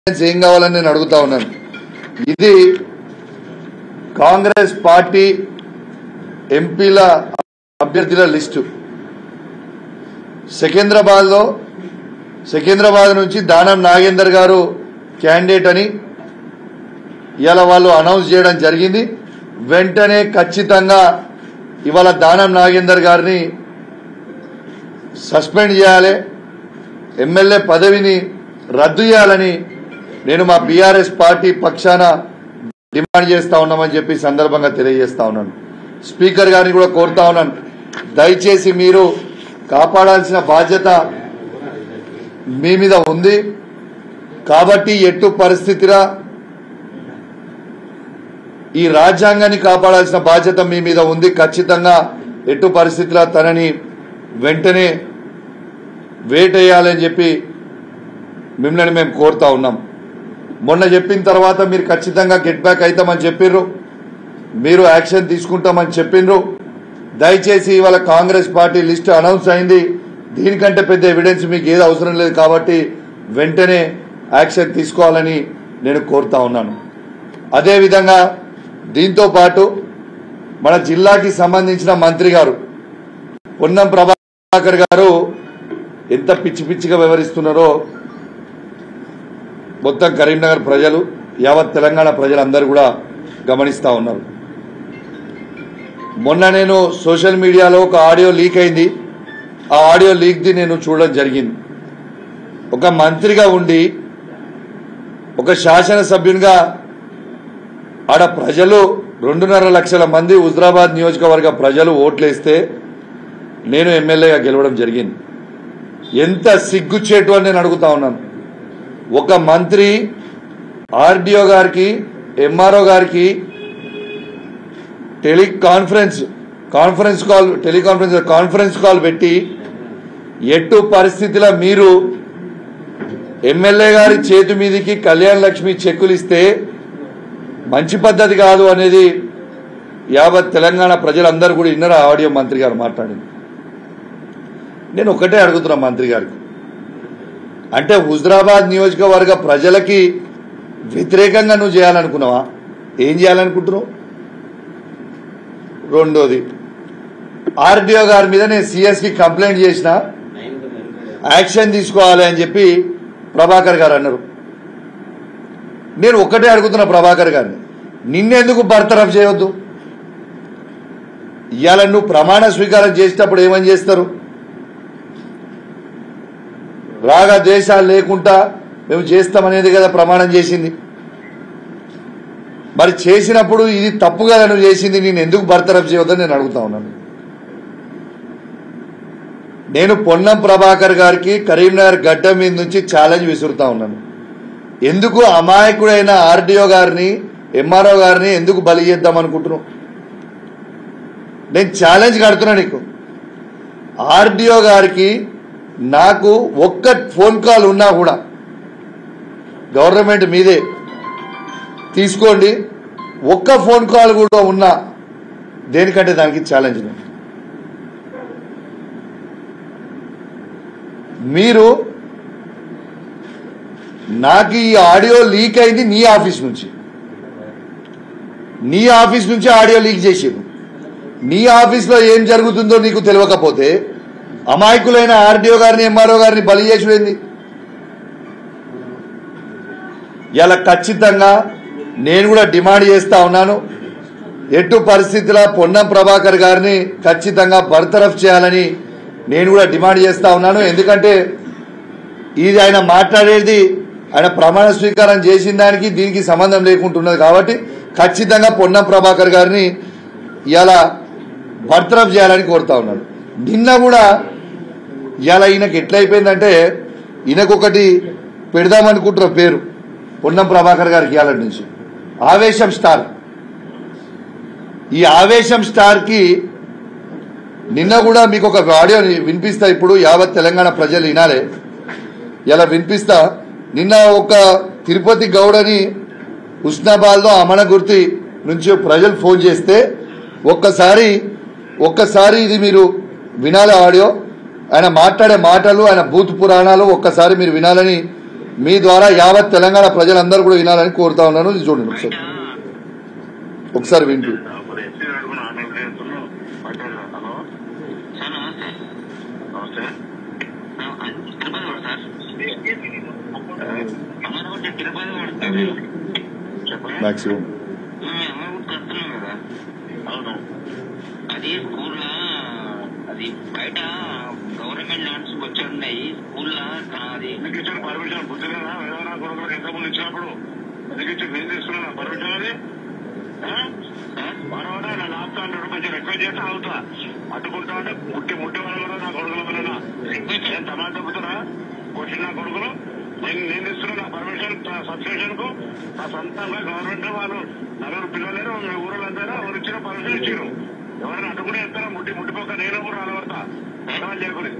ఏం కావాలని నేను అడుగుతా ఉన్నాను. ఇది కాంగ్రెస్ పార్టీ ఎంపీల అభ్యర్థుల లిస్టు. సికింద్రాబాద్ నుంచి దానం నాగేందర్ గారు క్యాండిడేట్ అని ఇవాళ వాళ్ళు అనౌన్స్ చేయడం జరిగింది. వెంటనే ఖచ్చితంగా ఇవాళ దానం నాగేందర్ గారిని సస్పెండ్ చేయాలి, ఎమ్మెల్యే పదవిని రద్దు చేయాలని నేను మా బీఆర్ఎస్ పార్టీ పక్షాన డిమాండ్ చేస్తా ఉన్నామని చెప్పి సందర్భంగా తెలియజేస్తా ఉన్నాను. స్పీకర్ గారిని కూడా కోరుతా ఉన్నాను, దయచేసి మీరు కాపాడాల్సిన బాధ్యత మీ మీద ఉంది కాబట్టి ఎట్టు పరిస్థితిలో ఈ రాజ్యాంగాన్ని కాపాడాల్సిన బాధ్యత మీ మీద ఉంది. ఖచ్చితంగా ఎట్టు పరిస్థితిలో తనని వెంటనే వేటేయాలని చెప్పి మిమ్మల్ని మేము కోరుతా ఉన్నాం. మొన్న చెప్పిన తర్వాత మీరు ఖచ్చితంగా గెట్ బ్యాక్ అవుతామని చెప్పిర్రు, మీరు యాక్షన్ తీసుకుంటామని చెప్పిండ్రు. దయచేసి ఇవాళ కాంగ్రెస్ పార్టీ లిస్ట్ అనౌన్స్ అయింది, దీనికంటే పెద్ద ఎవిడెన్స్ మీకు ఏది అవసరం లేదు కాబట్టి వెంటనే యాక్షన్ తీసుకోవాలని నేను కోరుతా ఉన్నాను. అదేవిధంగా దీంతో పాటు మన జిల్లాకి సంబంధించిన మంత్రి గారు పొన్నం ప్రభాకర్ గారు ఎంత పిచ్చి పిచ్చిగా వ్యవహరిస్తున్నారో మొత్తం కరీంనగర్ ప్రజలు, యావత్ తెలంగాణ ప్రజలందరూ కూడా గమనిస్తూ ఉన్నారు. మొన్న నేను సోషల్ మీడియాలో ఒక ఆడియో లీక్ అయింది, ఆ ఆడియో లీక్ది నేను చూడడం జరిగింది. ఒక మంత్రిగా ఉండి ఒక శాసనసభ్యునిగా ఆడ ప్రజలు 2.5 లక్షల మంది హుజరాబాద్ నియోజకవర్గ ప్రజలు ఓట్లేస్తే నేను ఎమ్మెల్యేగా గెలవడం జరిగింది. ఎంత సిగ్గుచేటు అని నేను అడుగుతా ఉన్నాను. ఒక మంత్రి ఆర్డీఓ గారికి, ఎంఆర్ఓ గారికి కాన్ఫరెన్స్ కాల్ పెట్టి ఎట్టు పరిస్థితిలో మీరు ఎమ్మెల్యే గారి చేతి మీదకి కళ్యాణ లక్ష్మి చెక్కులు ఇస్తే మంచి పద్ధతి కాదు అనేది యావత్ తెలంగాణ ప్రజలందరూ కూడా విన్నారు. ఆడియో మంత్రి గారు మాట్లాడింది. నేను ఒకటే అడుగుతున్నా మంత్రి గారికి, అంటే హుజరాబాద్ నియోజకవర్గ ప్రజలకి వ్యతిరేకంగా నువ్వు చేయాలనుకున్నావా? ఏం చేయాలనుకుంటున్నావు? రెండోది, ఆర్డీఓ గారి మీద నేను సిఎస్కి కంప్లైంట్ చేసిన, యాక్షన్ తీసుకోవాలి అని చెప్పి ప్రభాకర్ గారు అన్నారు. నేను ఒక్కటే అడుగుతున్నా ప్రభాకర్ గారిని, నిన్నెందుకు బర్తరఫ్ చేయొద్దు? ఇవాళ నువ్వు ప్రమాణ స్వీకారం చేసేటప్పుడు ఏమని చేస్తారు? రాగ ద్వేషాలు లేకుండా మేము చేస్తామనేది కదా ప్రమాణం చేసింది. మరి చేసినప్పుడు ఇది తప్పు కదా నువ్వు చేసింది, నేను ఎందుకు బర్తరఫ్ చేయొద్దని నేను అడుగుతా ఉన్నాను. నేను పొన్నం ప్రభాకర్ గారికి కరీంనగర్ గడ్డ మీద నుంచి ఛాలెంజ్ విసురుతా ఉన్నాను. ఎందుకు అమాయకుడైన ఆర్డీఓ గారిని, ఎంఆర్ఓ గారిని ఎందుకు బలి చేద్దాం అనుకుంటున్నావు? నేను ఛాలెంజ్ కడుతున్నా నీకు. ఆర్డీఓ గారికి నాకు ఒక్క ఫోన్ కాల్ ఉన్నా కూడా గవర్నమెంట్ మీదే తీసుకోండి, ఒక్క ఫోన్ కాల్ కూడా ఉన్నా దేనికంటే దానికి ఛాలెంజ్. మీరు నాకు ఈ ఆడియో లీక్ అయింది నీ ఆఫీస్ నుంచి ఆడియో లీక్ చేసారు. నీ ఆఫీస్లో ఏం జరుగుతుందో నీకు తెలియకపోతే అమాయకులైన ఆర్డీఓ గారిని, ఎంఆర్ఓ గారిని బలి చేసుడేంది? ఇలా ఖచ్చితంగా నేను కూడా డిమాండ్ చేస్తా ఉన్నాను, ఎటు పరిస్థితిలో పొన్నం ప్రభాకర్ గారిని ఖచ్చితంగా బర్తరఫ్ చేయాలని నేను కూడా డిమాండ్ చేస్తా ఉన్నాను. ఎందుకంటే ఇది ఆయన మాట్లాడేది, ఆయన ప్రమాణ స్వీకారం చేసిన దానికి దీనికి సంబంధం లేకుంటున్నది కాబట్టి ఖచ్చితంగా పొన్నం ప్రభాకర్ గారిని ఇలా బర్తరఫ్ చేయాలని కోరుతా ఉన్నాను. నిన్న కూడా ఇలా ఈయనకి ఎట్లయిపోయిందంటే, ఈయనకొకటి పెడదామనుకుంటున్న పేరు పొన్నం ప్రభాకర్ గారికి ఇవాళ నుంచి ఆవేశం స్టార్. ఈ ఆవేశం స్టార్కి నిన్న కూడా మీకు ఒక ఆడియో వినిపిస్తా, ఇప్పుడు యావత్ తెలంగాణ ప్రజలు వినాలే, ఇలా వినిపిస్తా. నిన్న ఒక తిరుపతి గౌడని హుస్నాబాద్లో అమనగుర్తి నుంచి ప్రజలు ఫోన్ చేస్తే ఒక్కసారి ఇది మీరు వినాలి ఆడియో. ఆయన మాట్లాడే మాటలు, ఆయన భూత్ పురాణాలు ఒక్కసారి మీరు వినాలని మీ ద్వారా యావత్ తెలంగాణ ప్రజలందరూ కూడా వినాలని కోరుతా ఉన్నాను. ఇది చూడండి ఒకసారి వింటూ. మాక్సిమం అది స్కూల్లో అది బయట గవర్నమెంట్ ల్యాండ్స్ వచ్చి ఉన్నాయి. స్కూల్లో అది ఎందుకు ఇచ్చారు పర్మిషన్? గుర్తులేదా? వేదవరా కొడుకులకు ఎంతమంది ఇచ్చినప్పుడు ఎందుకు ఇచ్చారు? నేను తీసుకున్నా పర్మిషన్ అది మనవాడ నా లాప్టాప్ కొంచెం రిక్వెస్ట్ చేస్తే అవుతా అడ్డుకుంటా అంటే ముట్టి వాళ్ళు కూడా నా కొడుకుల వల్ల నేను తమాషా చెబుతున్నా కొట్టిన నా కొడుకులు నేను ఇస్తున్నా నా పర్మిషన్ సబ్స్టేషన్ కు నా సొంతంగా గవర్నమెంట్ వాళ్ళు నలుగురు పిల్లలేరు ఊరోళ్ళంతా ఎవరు ఇచ్చిన పర్మిషన్ ఇచ్చారు. ఎవరైనా అడ్డుకునే ఇస్తారా? ముట్టిపోక నేను కూడా రాలబడతా చేయకూడదు.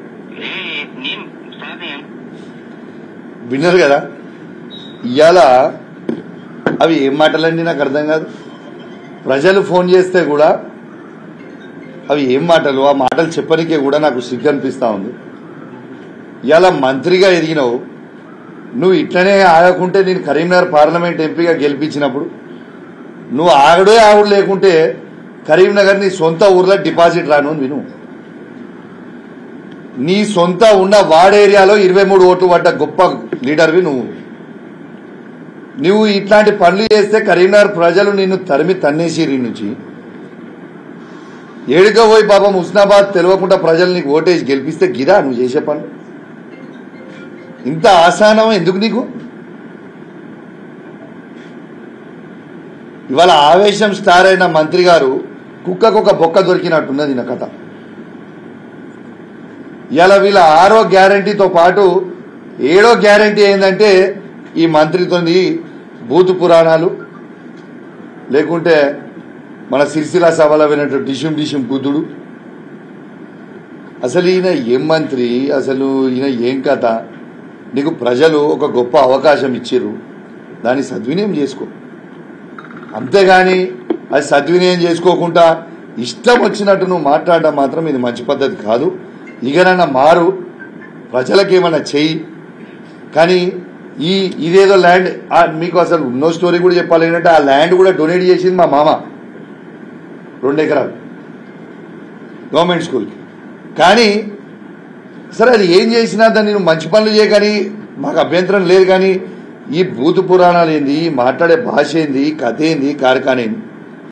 విన్నారు కదా ఇవాళ అవి ఏం మాటలండి నాకు అర్థం కాదు. ప్రజలు ఫోన్ చేస్తే కూడా అవి ఏం మాటలు, ఆ మాటలు చెప్పనికే కూడా నాకు సిగ్గు అనిపిస్తా ఉంది. ఇవాళ మంత్రిగా ఎదిగినావు నువ్వు, ఇట్లనే ఆగకుంటే నేను కరీంనగర్ పార్లమెంట్ ఎంపీగా గెలిపించినప్పుడు నువ్వు ఆగుడు లేకుంటే కరీంనగర్ నీ సొంత ఊర్లో డిపాజిట్ రాను విను. నీ సొంత ఉన్న వార్డ్ ఏరియాలో 23 ఓట్లు పడ్డ గొప్ప లీడర్వి నువ్వు ఇట్లాంటి పనులు చేస్తే కరీంనగర్ ప్రజలు నిన్ను తరిమి తన్నేసిరి నుంచి ఏడుగా పోయి పాపం హుస్నాబాద్ తెలియకుండా ప్రజలు నీకు ఓటేసి గెలిపిస్తే గిరా నువ్వు చేసే పని. ఇంత ఆసానం ఎందుకు నీకు? ఇవాళ ఆవేశం స్టార్ అయిన మంత్రి గారు కుక్కకొక బొక్క దొరికినట్టున్నది నా కథ. ఇవాళ వీళ్ళ 6వ గ్యారంటీతో పాటు 7వ గ్యారంటీ ఏంటంటే ఈ మంత్రితోని భూతు పురాణాలు, లేకుంటే మన సిరిసిల్ల సభలో వినట్టు డిషుం కుదుడు. అసలు ఈయన ఏం మంత్రి, అసలు ఈయన ఏం కథ? నీకు ప్రజలు ఒక గొప్ప అవకాశం ఇచ్చిర్రు, దాన్ని సద్వినియోగం చేసుకో. అంతేగాని అది సద్వినియోగం చేసుకోకుండా ఇష్టం వచ్చినట్టు నువ్వు మాట్లాడడం మాత్రం ఇది మంచి పద్ధతి కాదు. ఇకనన్నా మారు, ప్రజలకు ఏమన్నా చెయ్యి. కానీ ఇదేదో ల్యాండ్ మీకు అసలు ఉన్నో స్టోరీ కూడా చెప్పాలి ఏంటంటే ఆ ల్యాండ్ కూడా డొనేట్ చేసింది మా మామ 2 ఎకరాలు గవర్నమెంట్ స్కూల్కి. కానీ సరే అది ఏం చేసినా దాన్ని నువ్వు మంచి పనులు చేయగాని మాకు అభ్యంతరం లేదు. కానీ ఈ భూత పురాణాలు ఏంది, మాట్లాడే భాష ఏంది, కథ ఏంది, కార్యక్రమం ఏంది?